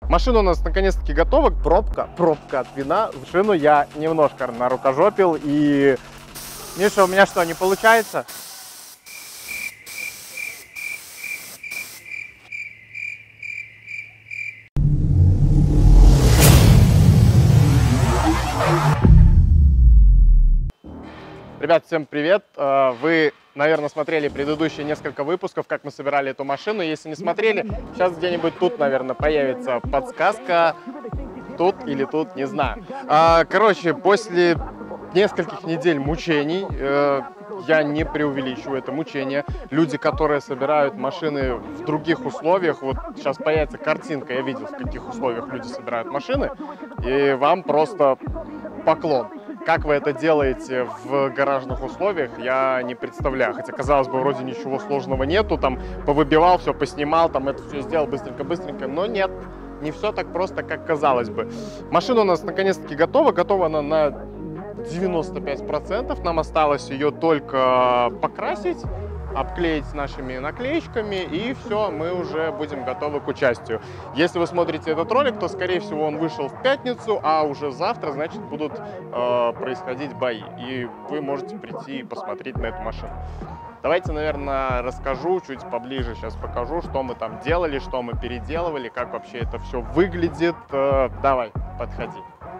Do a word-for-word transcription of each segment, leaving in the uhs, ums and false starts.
Машина у нас наконец-таки готова. Пробка, пробка от вина. Шину я немножко нарукожопил. И, Миша, у меня что, не получается? Ребят, всем привет! Вы, наверное, смотрели предыдущие несколько выпусков, как мы собирали эту машину. Если не смотрели, сейчас где-нибудь тут, наверное, появится подсказка. Тут или тут, не знаю. Короче, после нескольких недель мучений, я не преувеличиваю это мучение, люди, которые собирают машины в других условиях, вот сейчас появится картинка, я видел, в каких условиях люди собирают машины, и вам просто поклон. Как вы это делаете в гаражных условиях, я не представляю. Хотя, казалось бы, вроде ничего сложного нету. Там повыбивал, все поснимал, там это все сделал быстренько-быстренько. Но нет, не все так просто, как казалось бы. Машина у нас наконец-таки готова. Готова она на девяносто пять процентов. Нам осталось ее только покрасить, обклеить нашими наклеечками, и все, мы уже будем готовы к участию. Если вы смотрите этот ролик, то, скорее всего, он вышел в пятницу, а уже завтра, значит, будут э, происходить бои. И вы можете прийти и посмотреть на эту машину. Давайте, наверное, расскажу чуть поближе, сейчас покажу, что мы там делали, что мы переделывали, как вообще это все выглядит. Э, давай, подходи.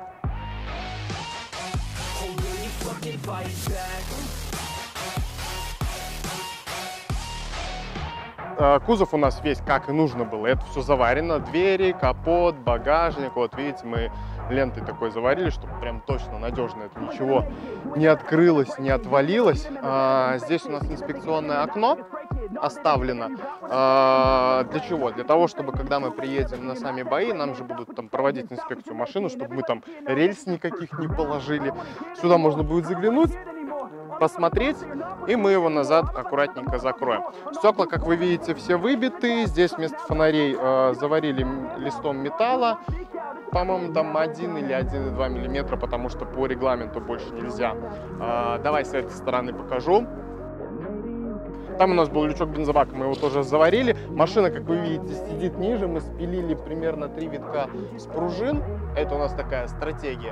Кузов у нас весь как и нужно было, это все заварено, двери, капот, багажник, вот видите, мы лентой такой заварили, чтобы прям точно, надежно это ничего не открылось, не отвалилось. А, здесь у нас инспекционное окно оставлено. А, для чего? Для того, чтобы когда мы приедем на сами бои, нам же будут там проводить инспекцию машины, чтобы мы там рельс никаких не положили. Сюда можно будет заглянуть, посмотреть, и мы его назад аккуратненько закроем. Стекла, как вы видите, все выбиты. Здесь вместо фонарей э, заварили листом металла. По-моему, там один или один и два миллиметра, потому что по регламенту больше нельзя. Э, давай с этой стороны покажу. Там у нас был лючок бензобака, мы его тоже заварили. Машина, как вы видите, сидит ниже. Мы спилили примерно три витка с пружин. Это у нас такая стратегия.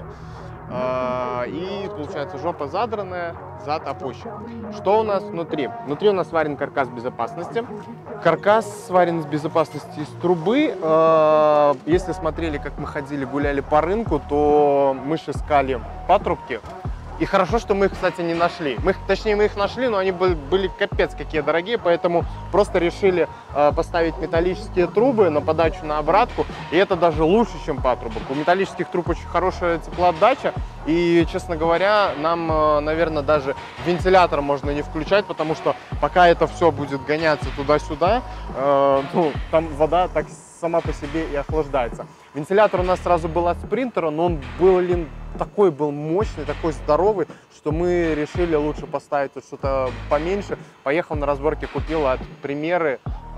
И получается жопа задранная, зад опущен. Что у нас внутри? Внутри у нас сварен каркас безопасности. Каркас сварен из безопасности из трубы. Если смотрели, как мы ходили, гуляли по рынку, то мы же искали патрубки. И хорошо, что мы их, кстати, не нашли. Мы, точнее, мы их нашли, но они были, были капец какие дорогие, поэтому просто решили э, поставить металлические трубы на подачу на обратку. И это даже лучше, чем патрубок. У металлических труб очень хорошая теплоотдача. И, честно говоря, нам, э, наверное, даже вентилятор можно не включать, потому что пока это все будет гоняться туда-сюда, э, ну, там вода так сама по себе и охлаждается. Вентилятор у нас сразу был от спринтера, но он был, блин, такой был мощный, такой здоровый, что мы решили лучше поставить что-то поменьше. Поехал на разборке, купил от Примеры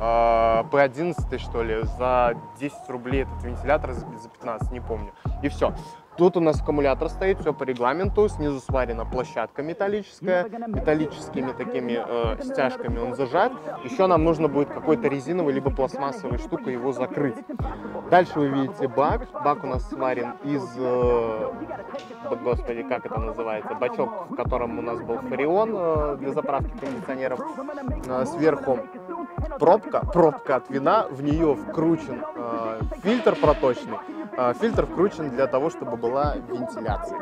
э, пэ одиннадцать, что ли, за десять рублей этот вентилятор, за пятнадцать, не помню. И все. Тут у нас аккумулятор стоит, все по регламенту, снизу сварена площадка металлическая, металлическими такими э, стяжками он зажат. Еще нам нужно будет какой-то резиновой либо пластмассовой штукой его закрыть. Дальше вы видите бак. Бак у нас сварен из, э, господи, как это называется, бачок, в котором у нас был фреон э, для заправки кондиционеров. Э, сверху пробка, пробка от вина, в нее вкручен э, фильтр проточный. Фильтр вкручен для того, чтобы была вентиляция.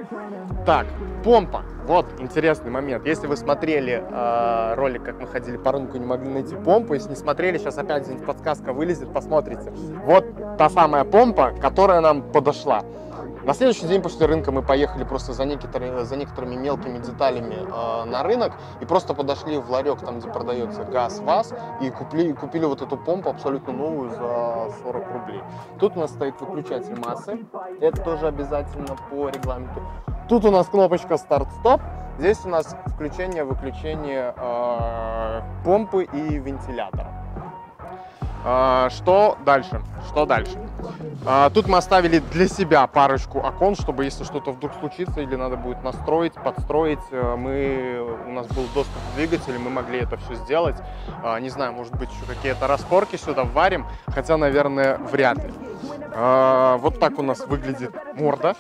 Так, помпа. Вот интересный момент. Если вы смотрели э, ролик, как мы ходили по рынку, не могли найти помпу, если не смотрели, сейчас опять здесь подсказка вылезет, посмотрите. Вот та самая помпа, которая нам подошла. На следующий день после рынка мы поехали просто за некоторыми, за некоторыми мелкими деталями э, на рынок и просто подошли в ларек, там где продается газ, ВАЗ, и купили, купили вот эту помпу абсолютно новую за сорок рублей. Тут у нас стоит выключатель массы, это тоже обязательно по регламенту. Тут у нас кнопочка старт-стоп, здесь у нас включение-выключение э, помпы и вентилятора. Э, что дальше? Что дальше? А, тут мы оставили для себя парочку окон, чтобы если что-то вдруг случится или надо будет настроить, подстроить, мы, у нас был доступ к двигателю, мы могли это все сделать. А, не знаю, может быть, еще какие-то распорки сюда вварим, хотя, наверное, вряд ли. А, вот так у нас выглядит морда.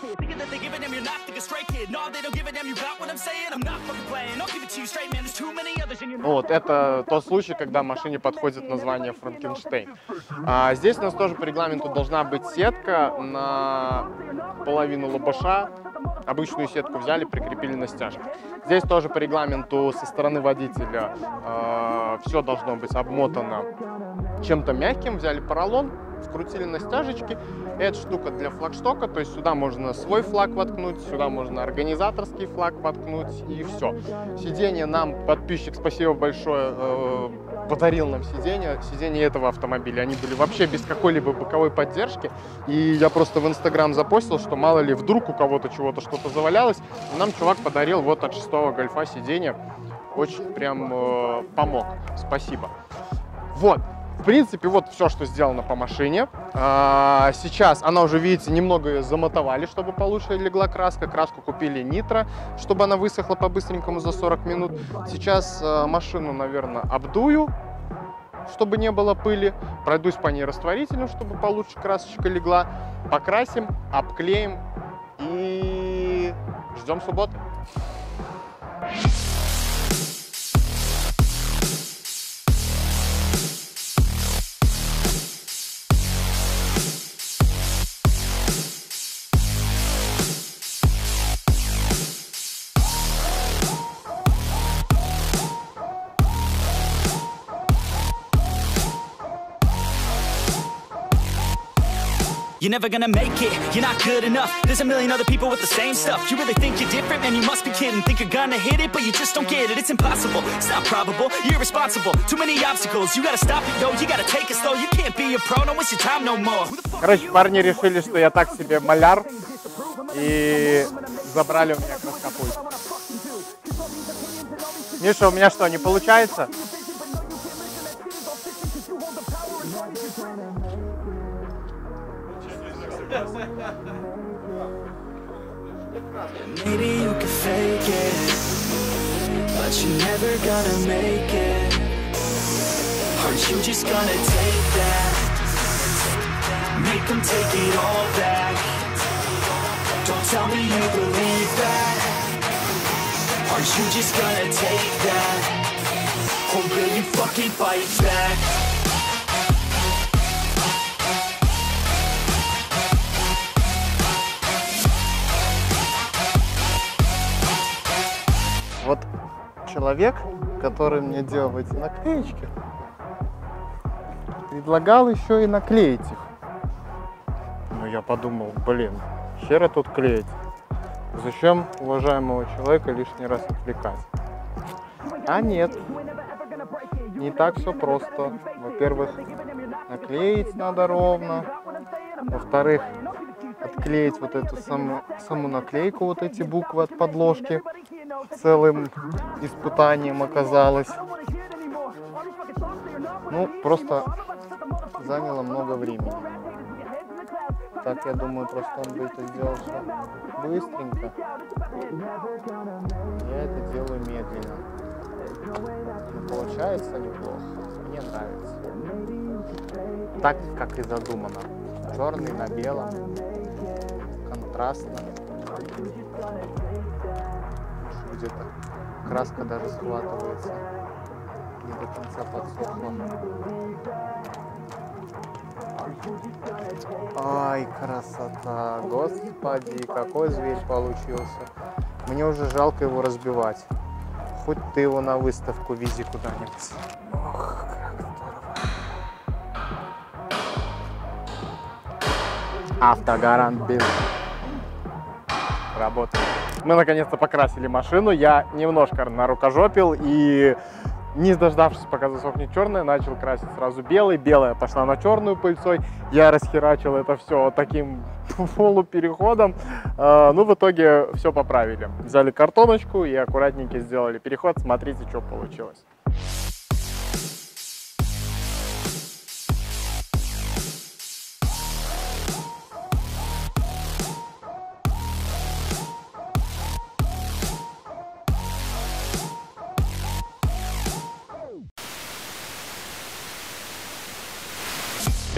Вот, это тот случай, когда машине подходит название Франкенштейн. А здесь у нас тоже по регламенту должна быть сетка на половину лобаша. Обычную сетку взяли, прикрепили на стяжку. Здесь тоже по регламенту со стороны водителя э, все должно быть обмотано чем-то мягким. Взяли поролон, вкрутили на стяжечки. Эта штука для флагштока, то есть сюда можно свой флаг воткнуть, сюда можно организаторский флаг воткнуть, и все. Сиденье нам подписчик, спасибо большое, э, подарил нам сиденье, сиденье этого автомобиля. Они были вообще без какой-либо боковой поддержки, и я просто в Инстаграм запостил, что мало ли вдруг у кого-то чего-то что-то завалялось, и нам чувак подарил вот от шестого Гольфа сиденье, очень прям э, помог, спасибо. Вот. В принципе, вот все, что сделано по машине. А, сейчас она уже, видите, немного ее замотовали, чтобы получше легла краска. Краску купили нитро, чтобы она высохла по-быстренькому за сорок минут. Сейчас а, машину, наверное, обдую, чтобы не было пыли. Пройдусь по ней растворителем, чтобы получше красочка легла. Покрасим, обклеим и ждем субботы. You're never gonna make it, you're not good enough. There's a million other people with the same stuff. You really think you're different? Man, you must be kidding. Think you're gonna hit it, but you just don't get it. It's impossible, it's not probable, you're irresponsible. Too many obstacles, you gotta stop it, yo. You gotta take it slow, you can't be a pro. Don't waste your time no more. Короче, парни решили, что я так себе маляр, и забрали у меня краскопульт. Миша, у меня что, не получается? Maybe you can fake it, but you're never gonna make it. Aren't you just gonna take that? Make them take it all back. Don't tell me you believe that. Aren't you just gonna take that? Or will you fucking fight back? Вот человек, который мне делал эти наклеечки, предлагал еще и наклеить их. Но я подумал, блин, хера тут клеить. Зачем уважаемого человека лишний раз отвлекать? А нет, не так все просто. Во-первых, наклеить надо ровно. Во-вторых, отклеить вот эту саму, саму наклейку, вот эти буквы от подложки. Целым испытанием оказалось. Ну, просто заняло много времени. Так, я думаю, просто он бы это сделал все быстренько. Я это делаю медленно. Но получается неплохо. Мне нравится. Так, как и задумано. Черный на белом. Контрастно. Где-то краска даже схватывается. Не до конца подсохла. Ай, красота! Господи, какой зверь получился. Мне уже жалко его разбивать. Хоть ты его на выставку вези куда-нибудь. Ох, как здорово. Автогарант без. Работает. Мы наконец-то покрасили машину. Я немножко нарукожопил и, не дождавшись, пока засохнет черная, начал красить сразу белый. Белая пошла на черную пыльцой. Я расхерачил это все таким полупереходом. Ну, в итоге все поправили. Взяли картоночку и аккуратненько сделали переход. Смотрите, что получилось.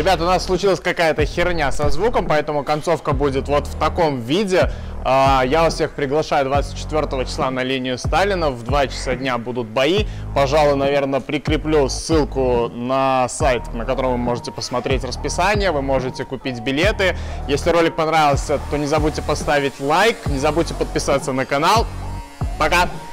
Ребят, у нас случилась какая-то херня со звуком, поэтому концовка будет вот в таком виде. Я вас всех приглашаю двадцать четвёртого числа на линию Сталина. В два часа дня будут бои. Пожалуй, наверное, прикреплю ссылку на сайт, на котором вы можете посмотреть расписание. Вы можете купить билеты. Если ролик понравился, то не забудьте поставить лайк. Не забудьте подписаться на канал. Пока!